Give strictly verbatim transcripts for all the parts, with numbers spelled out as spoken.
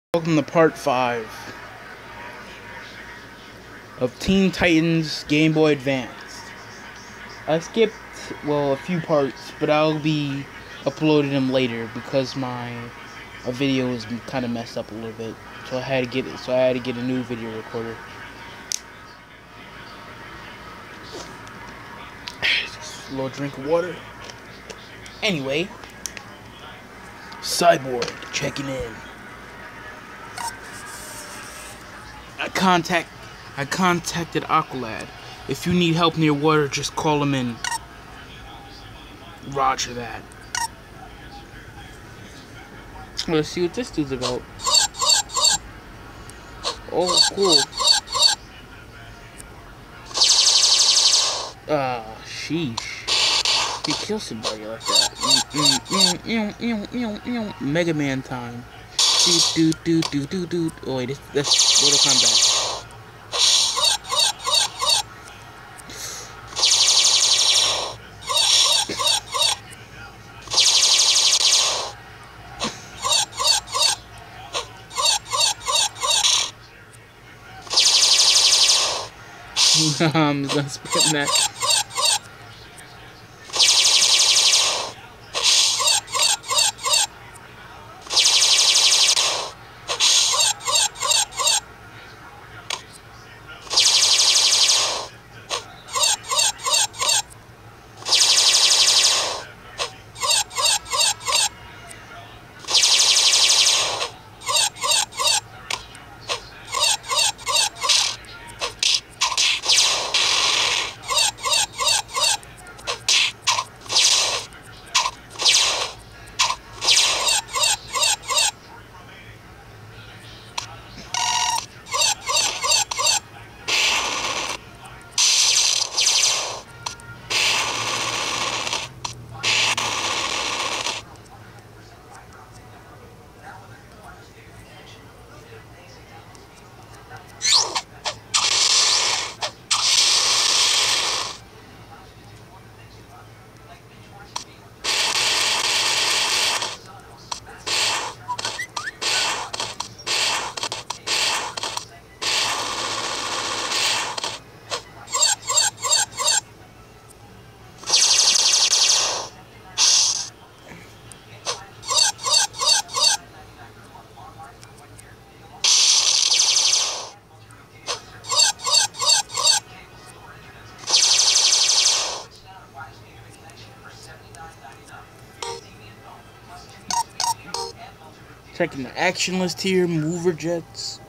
Welcome to part five of Teen Titans Game Boy Advance. I skipped, well, a few parts, but I'll be uploading them later because my, my video is kind of messed up a little bit. So I had to get it. So I had to get a new video recorder. Just a little drink of water. Anyway, Cyborg checking in. I contact I contacted Aqualad. If you need help near water, just call him in. Roger that. Let's see what this dude's about. Oh, cool. Ah, uh, sheesh. He kills somebody like that. Mm, mm, mm, mm, mm, mm. Mega Man time. Do do do do do. Oh wait, this, that's Mortal Kombat. I'm just gonna spit that. Checking the action list here, mover jets.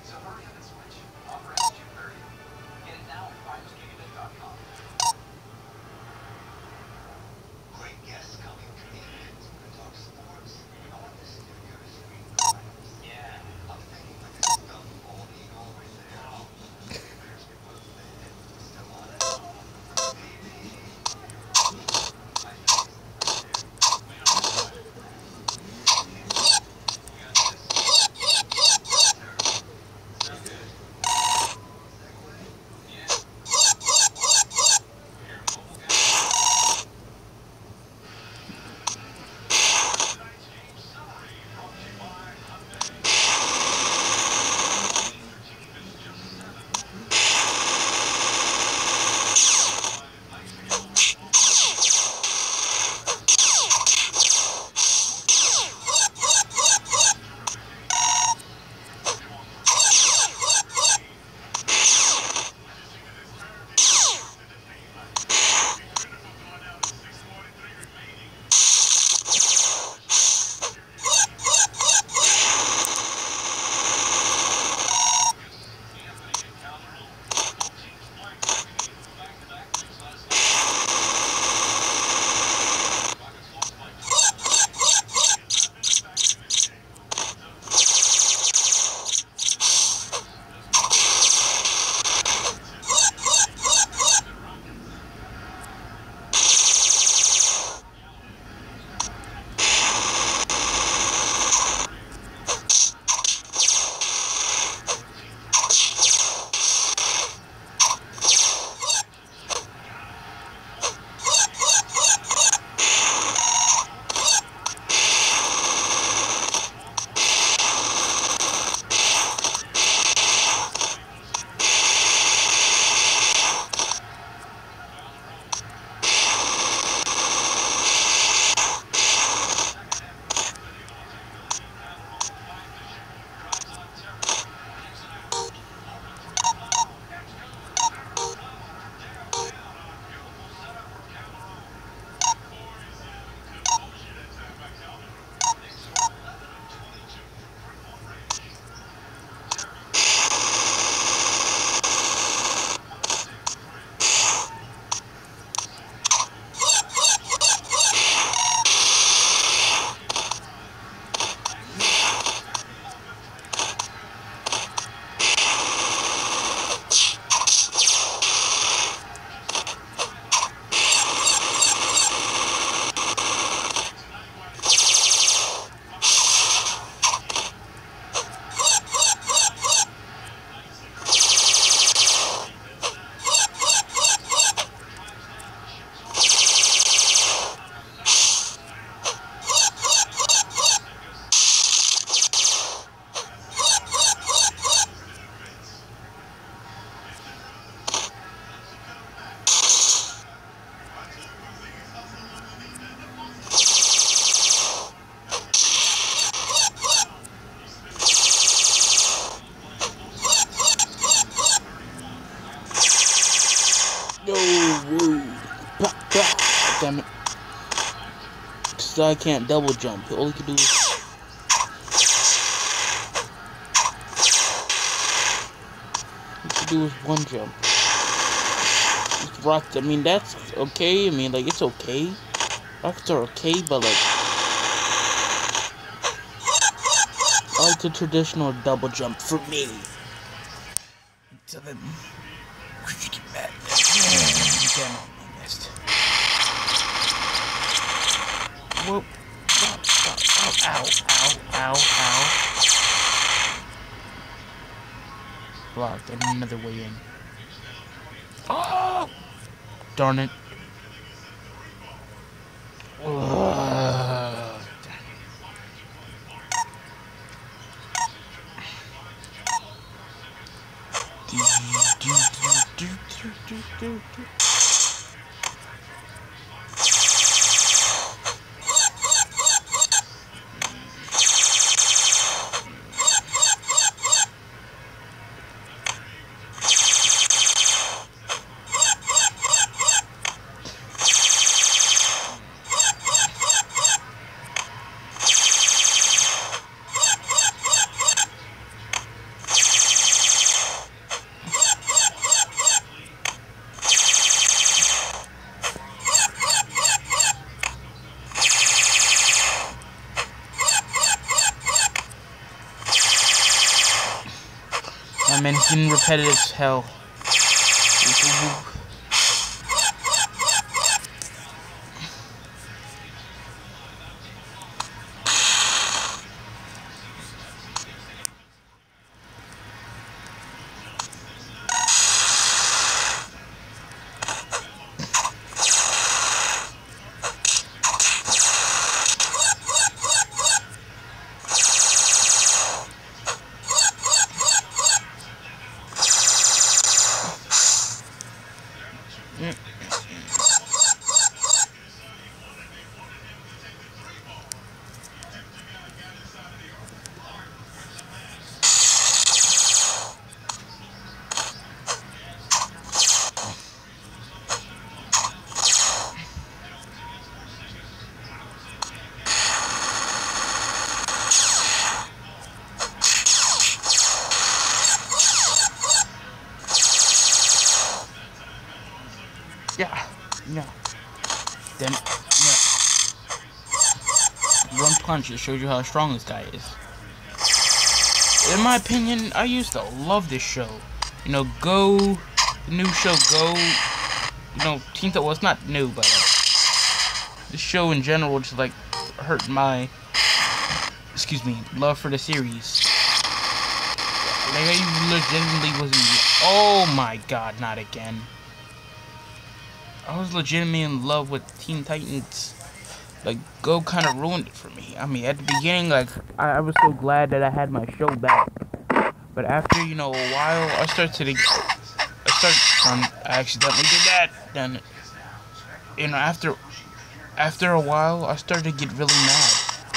damn it. Cause I can't double jump. All you can do is all you can do is one jump. It's rocked. I mean, that's okay. I mean, like, it's okay. Rockets are okay, but like, I like the traditional double jump for me. So then, get back. Damn, I missed. Whoop. Ow, ow, ow, ow, ow. Blocked. I need another way in. Oh! Darn it. Uh, do, do, do, do, do, do, do. I mean, it's getting repetitive as hell. Yeah, yeah. Then, yeah. One punch, it shows you how strong this guy is. In my opinion, I used to love this show. You know, Go, the new show Go, you know, Teen Titans, well, it's not new, but uh, the show in general just, like, hurt my, excuse me, love for the series. Like, I legitimately wasn't, oh my god, not again. I was legitimately in love with Teen Titans. Like, Go kind of ruined it for me. I mean, at the beginning, like, I, I was so glad that I had my show back. But after, you know, a while, I started to... I started... Um, I accidentally did that. Then, you know, after... After a while, I started to get really mad.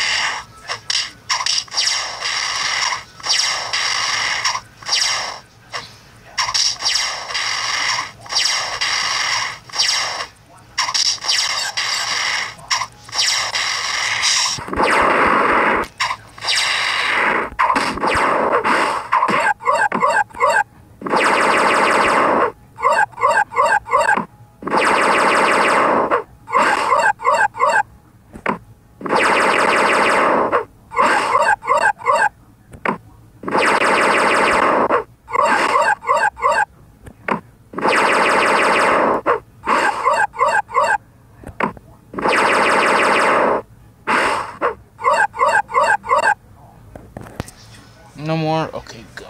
No more? Okay, good.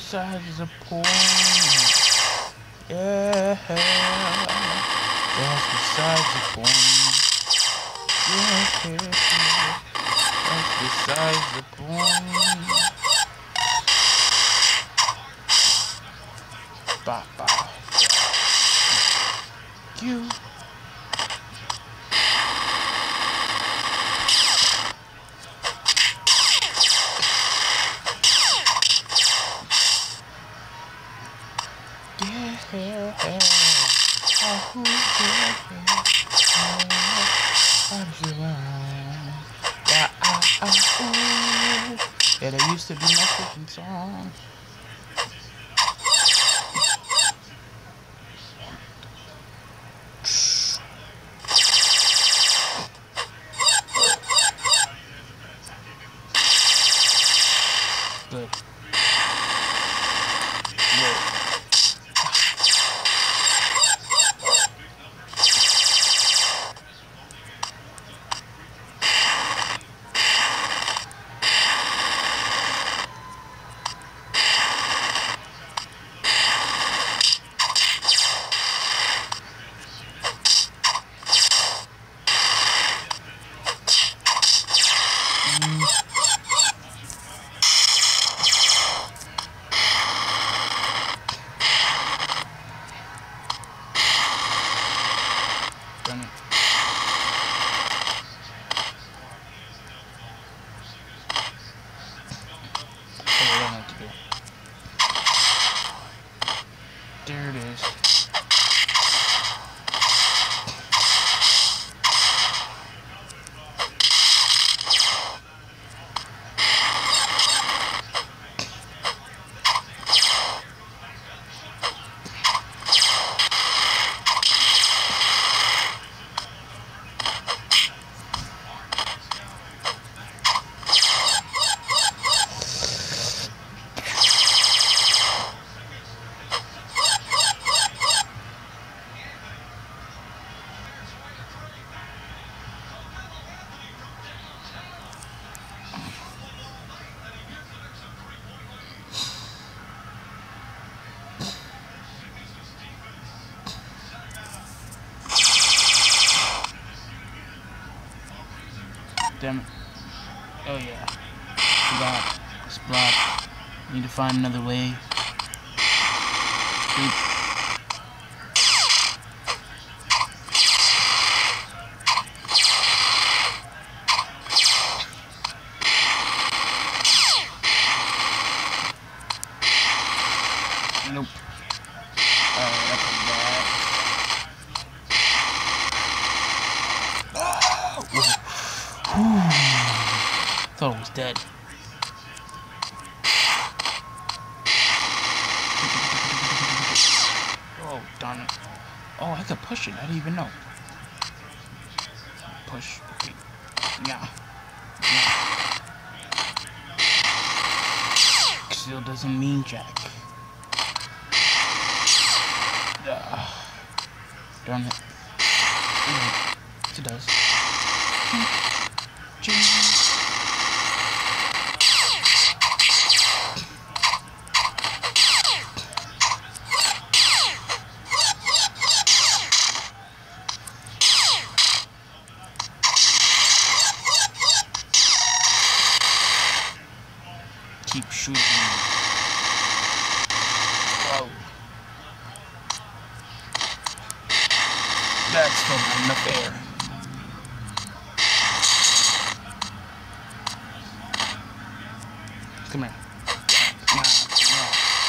besides the point. Yeah, that's besides the point. Yeah, that's besides the point. Bye bye. You. Yeah, oh, yeah, ah, ah, ooh. Yeah, that used to be my freaking song. Good. Good. Done it. That's what I have to do. There it is. Damn it. Oh yeah. Forgot. It's blocked. Need to find another way. Oop. Nope. Alright, that's bad. Thought it was dead. Oh, darn it. Oh, I could push it. I didn't even know. Push. Okay. Yeah. Yeah. Still doesn't mean jack. Uh, darn it. Yeah, it does. Keep shooting. Whoa. That's still not enough air. Come here. No, no.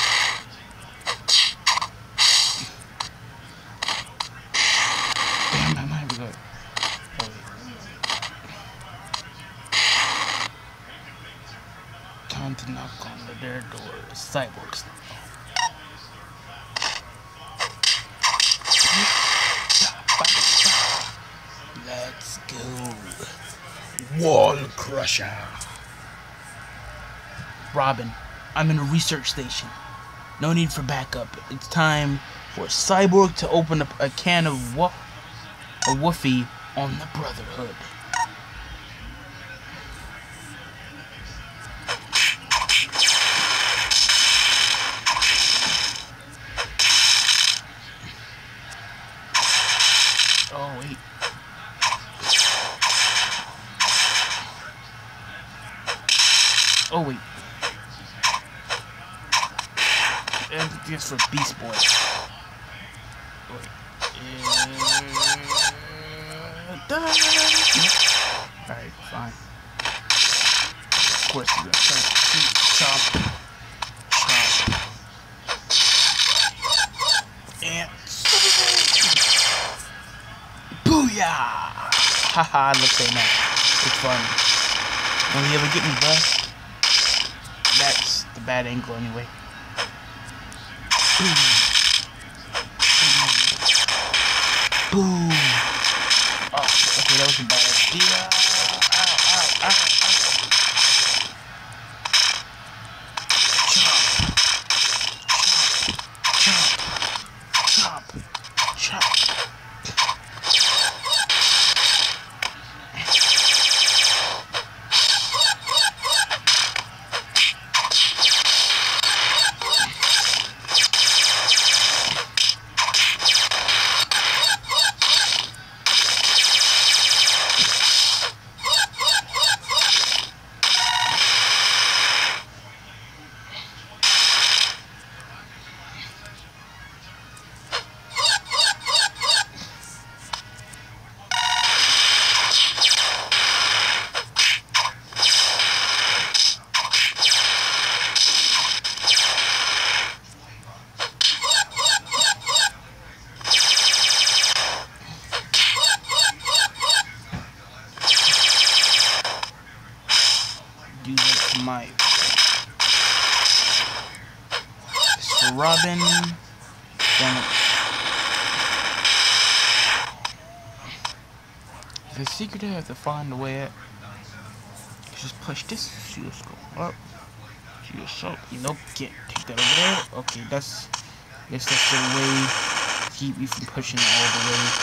Damn, I might be good. Oh. Time to knock on the their door. Cyborgs. Let's go. Wall Crusher. Robin, I'm in a research station. No need for backup. It's time for Cyborg to open up a can of wo a woofie on the Brotherhood. Oh wait. Oh wait. And this for Beast Boy. Wait. Uh, Alright, fine. Of course you got chop, chop, and booyah! Haha, look at that. It's fun. Will he ever get me, bro? That's the bad angle anyway. Boom. Boom. Oh, okay, that was a bad idea. Ow, ow, ow, ow. Chop. Chop. Chop. Chop. Chop. Do that to my for Robin. Damn it. The secret I have to find a way at. Just push this. See let's go up. See what's up. Nope, can't take that over there. Okay, that's I guess that's the way to keep me from pushing it all the way.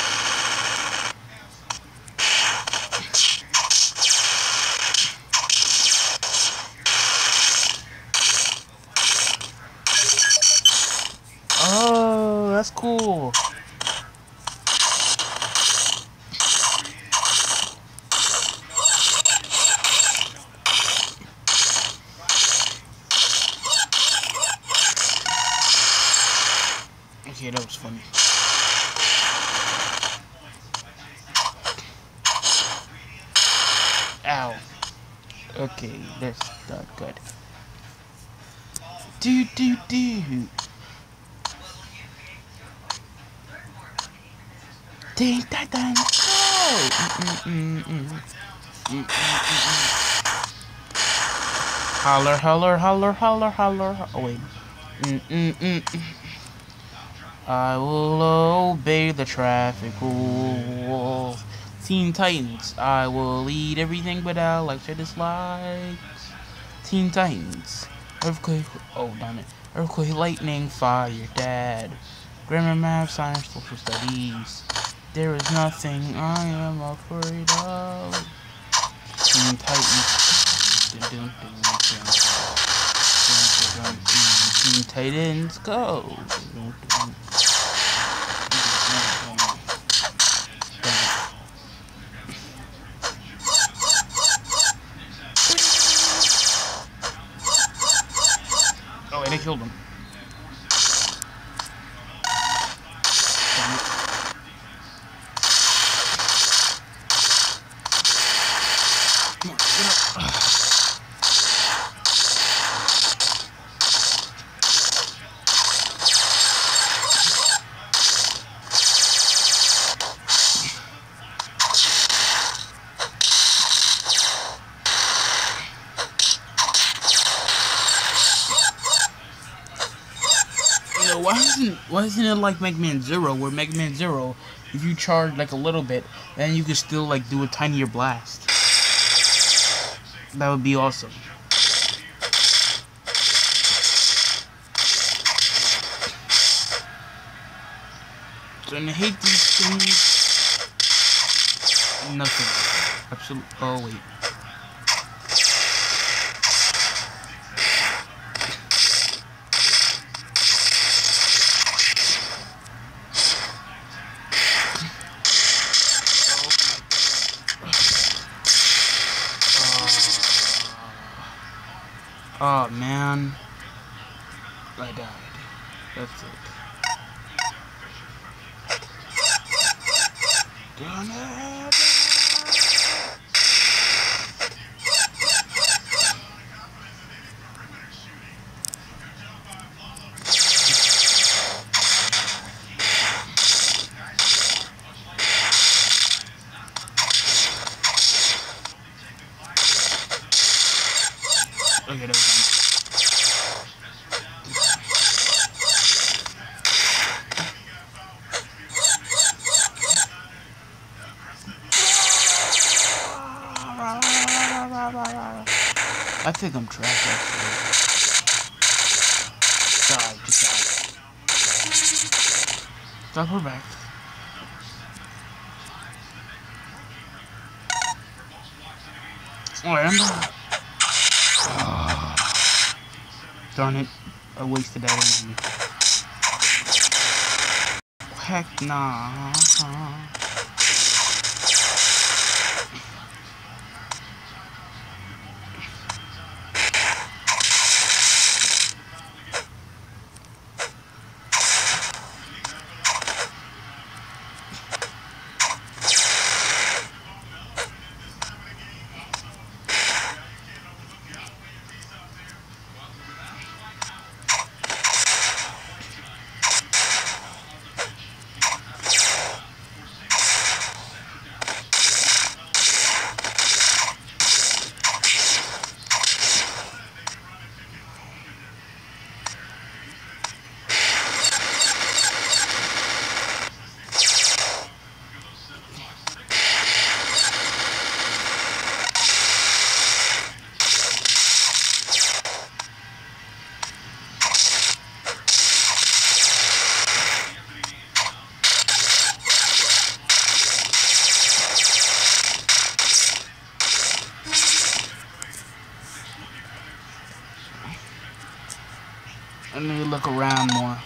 Oh, that's cool. Okay, that was funny. Ow. Okay, that's not good. Do do do. Ding dang dang. Holler, holler, holler, holler, holler. Oh wait. Mm mm mm. I will obey the traffic rules. Teen Titans. I will eat everything but I like to dislikes. Teen Titans. Earthquake. Oh darn it. Earthquake, lightning, fire, dad. Grammar, math, science, social studies. There is nothing I am afraid of. Teen Titans. Dun, dun, dun, dun, dun, dun, dun. Teen Titans go. Dun, dun. Oh, and I killed him. Come on, get up. Why isn't why isn't it like Mega Man Zero, where Mega Man Zero, if you charge like a little bit, then you can still like do a tinier blast? That would be awesome. So I hate these things. Nothing. Absolutely. Oh wait. Oh man, I died. That's it. Damn it! Okay, that was I think I'm trash actually. Die, just die. Stop her back. Oh, I am not. Oh, darn it. I wasted that energy. Heck nah. I need to look around more.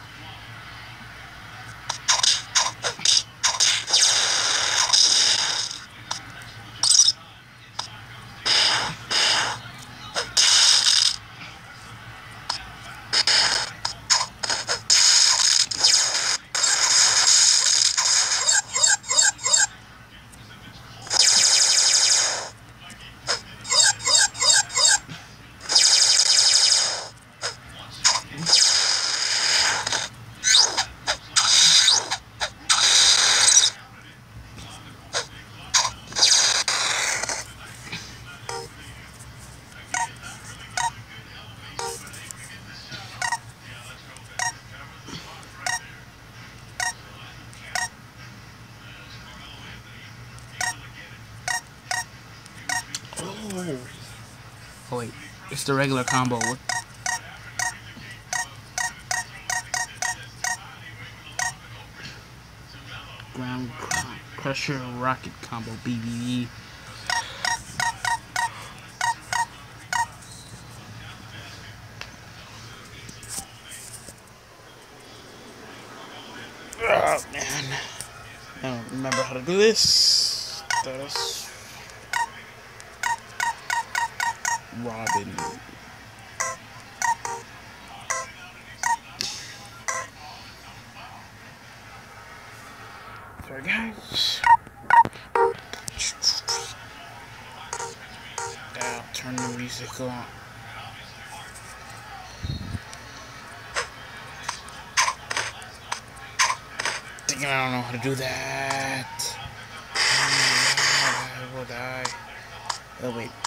Oh wait, it's the regular combo. What? Ground Crusher Rocket Combo B B E. Oh man, I don't remember how to do this. That's Robin. Sorry guys. I'll turn the music on. Thinking I don't know how to do that. I will die. Oh wait.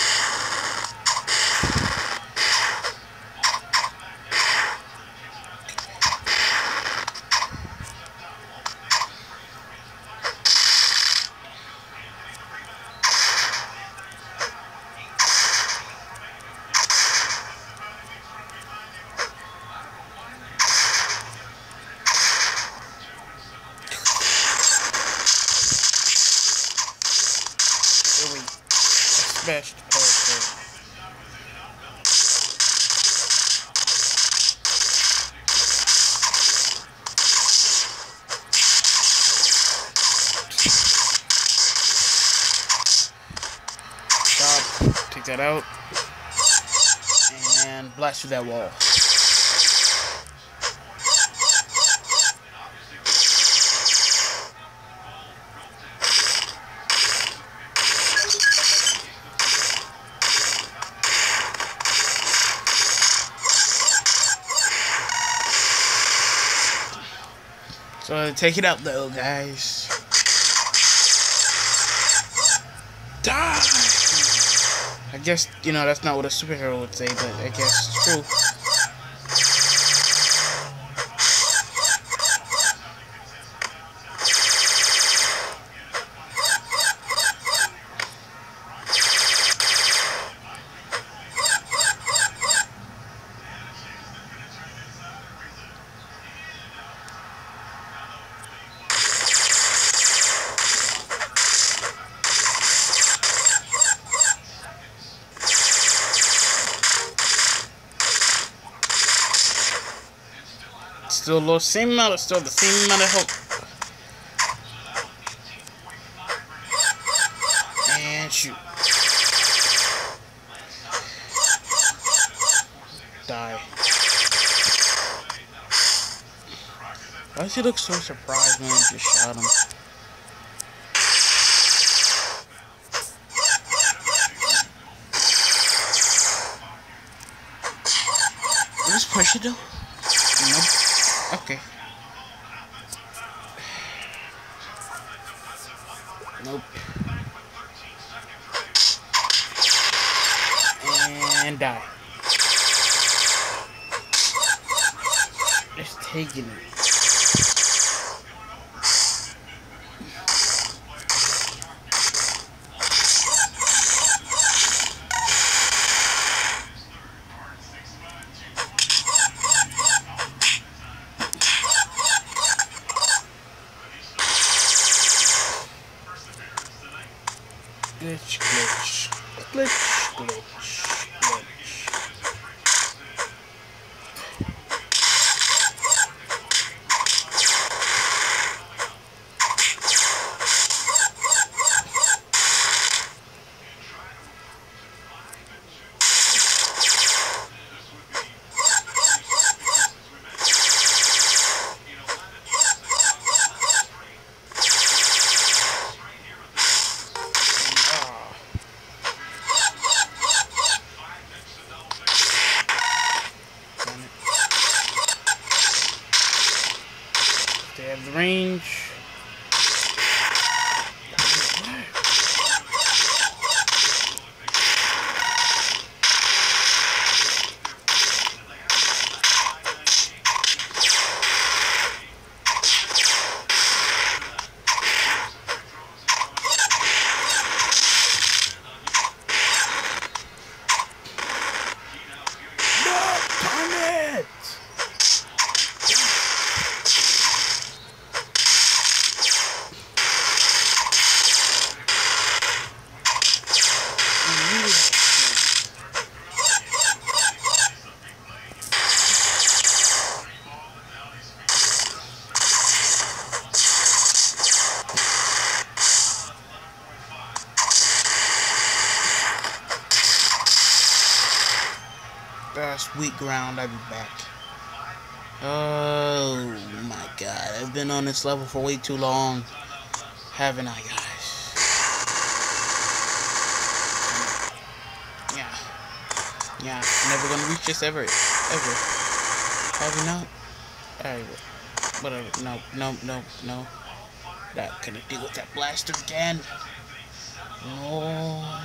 Smashed. Oh, okay. Stop. Take that out. and blast through that wall. So take it out though, guys. Die! I guess, you know, that's not what a superhero would say, but I guess it's true. Still low, same amount of, still the same amount of health. And shoot. Die. Why does he look so surprised when I just shot him? Let's push it though. Nope. Okay. Nope. And die. Just taking it. Glitch, glitch, glitch, glitch, glitch. They have the range. That's weak ground. I'll be back. Oh my god, I've been on this level for way too long, haven't I, guys? Yeah. Yeah, never gonna reach this ever. Ever. Have you not? Alright, whatever. No, no, no, no. Not gonna deal with that blaster again. No.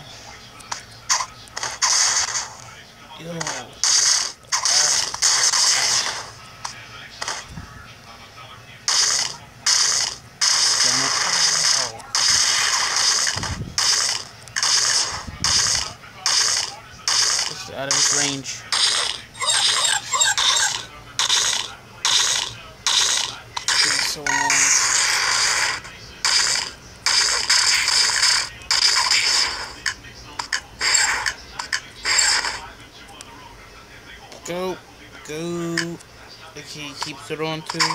Yo. Out of his range. This is so annoying. Go, go. Okay, he keeps it on too.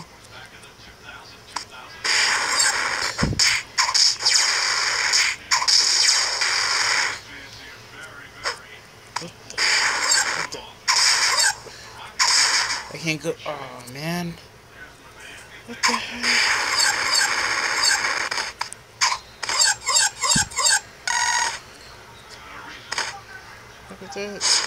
can't go. Oh, man. What the heck? Look at that.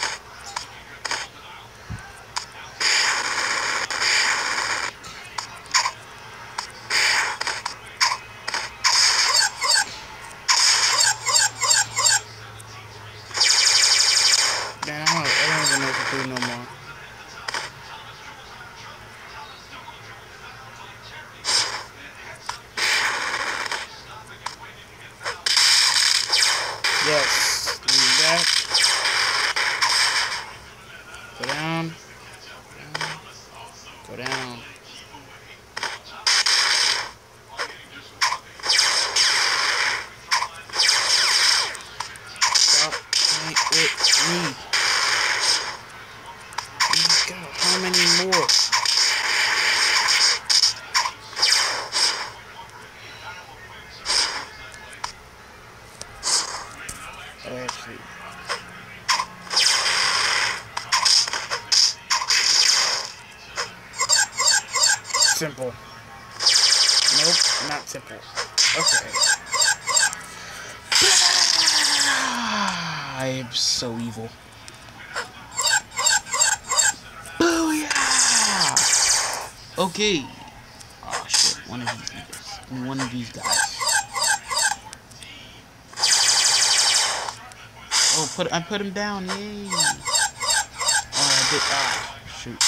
Man, I don't, I don't even know what to do no more. Yes, do that. Go down. Down. Go down. Stop playing with me. God, how many more? Actually. Simple. Nope, not simple. Okay. I am so evil. Booyah! Okay. Oh shit, one of these niggas. One of these guys. Oh, put I put him down, yay! Oh, I did. Ah, shoot.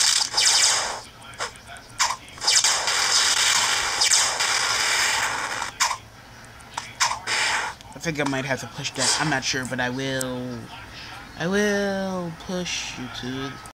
I think I might have to push that. I'm not sure, but I will. I will push you to